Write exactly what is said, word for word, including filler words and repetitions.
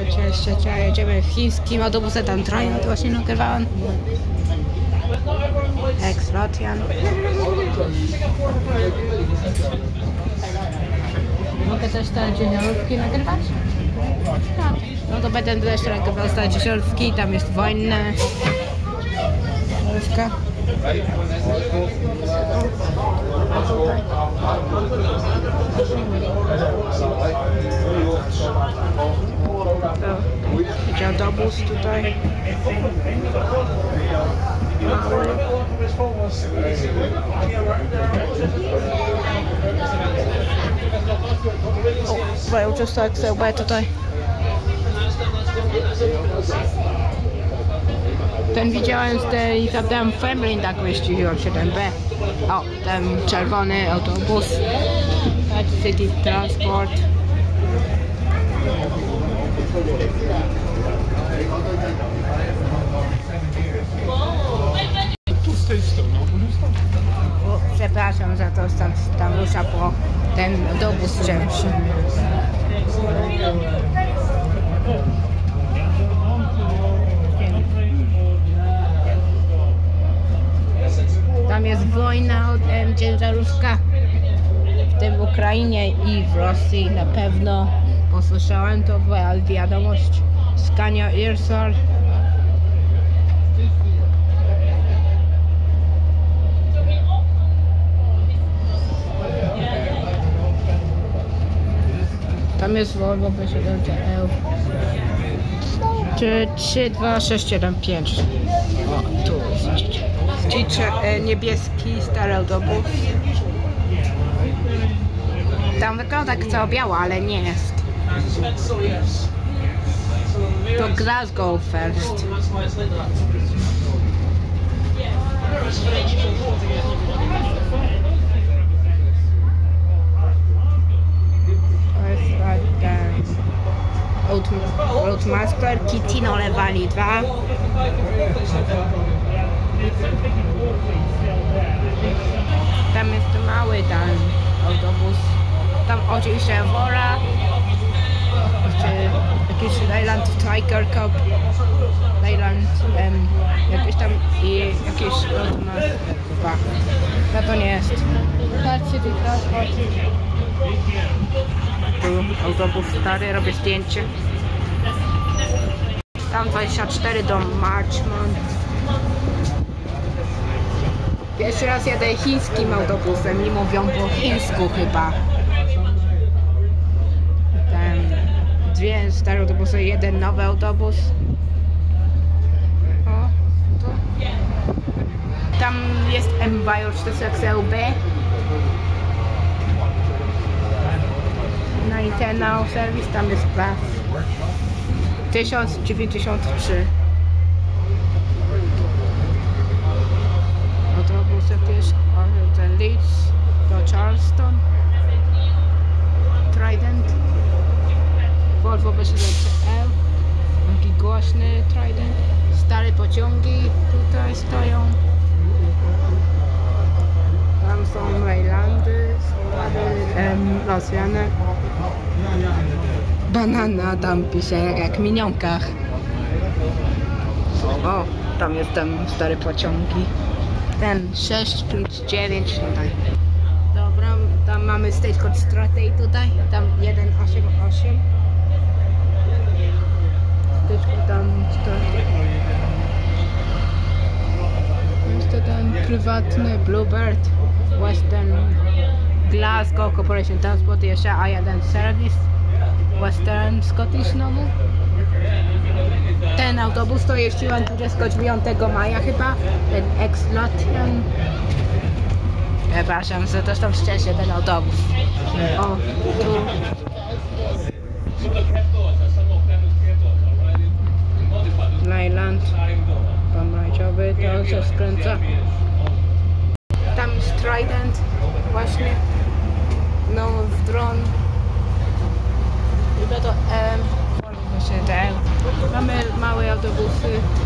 jeszcze jedziemy chińskim autobusem, tam Trajnot właśnie nagrywałem. Ex-Lothian. Mogę też te dzieniolówki nagrywać? No, no to będę też nagrywał te dziesiątki, tam jest wojna. Dzieniolówka. Będzie autobus tutaj. O, mają często jak C B tutaj. Ten widziałem z tej tam Family, tak wyścigał się ten B. O, ten czerwony autobus. City Transport. Tu z tej strony. O, przepraszam za to, tam, tam rusza po ten autobus cięższy. Tam jest wojna od em, ciężarówka w tym Ukrainie i w Rosji na pewno. Posłyszałem to, ale wiadomość Scania Irsar. Tam jest Volvo B siedem T L trzy dwa sześć jeden pięć. O, tu widzicie. Widzicie e, niebieski stary autobus. Tam wygląda jak cała biała, ale nie jest. To Glasgow first. Roadmaster, Kitino Levali dwa. Tam jest mały ten autobus. Tam oczywiście Wora, czy jakiś Leyland Tiger Cup, Leyland um, jakiś tam i jakiś Roadmaster chyba. No to nie jest. City Transport. Tu autobus stary, robię zdjęcie. Tam dwadzieścia cztery do Marchmont. Pierwszy raz jadę chińskim autobusem i mówią po chińsku chyba. Tam dwie stare autobusy, jeden nowy autobus. O, tu. Tam jest M W cztery X L B. Na Internal Service tam jest praw tysiąc dziewięćdziesiąt trzy. Autobus jakieś ten Leeds do Charleston, Trident, Volvo B siedem T L, taki głośny Trident, stare pociągi tutaj stoją. Tam są Leylandy, um, Rosjane. Banana tam pisze jak w minionkach. O, tam jest ten stare pociągi. Ten sześć pięć dziewięć tutaj. Dobra, tam mamy Stagecoach Stratey tutaj. Tam jeden osiem osiem. Stagecoach tam Stratey. Jest to ten prywatny Bluebird Western Glasgow Corporation Transport i jeszcze A jeden Service Western Scottish znowu. Ten autobus to jeździłem dwudziestego dziewiątego maja chyba, ten ex-Lothian. Przepraszam, że też tam wcześniej ten autobus. O, tu. Leyland pomarańczowy, to się skręca. Tam Trident właśnie. No, w dron. Chyba to M. Właśnie ten. Mamy małe autobusy.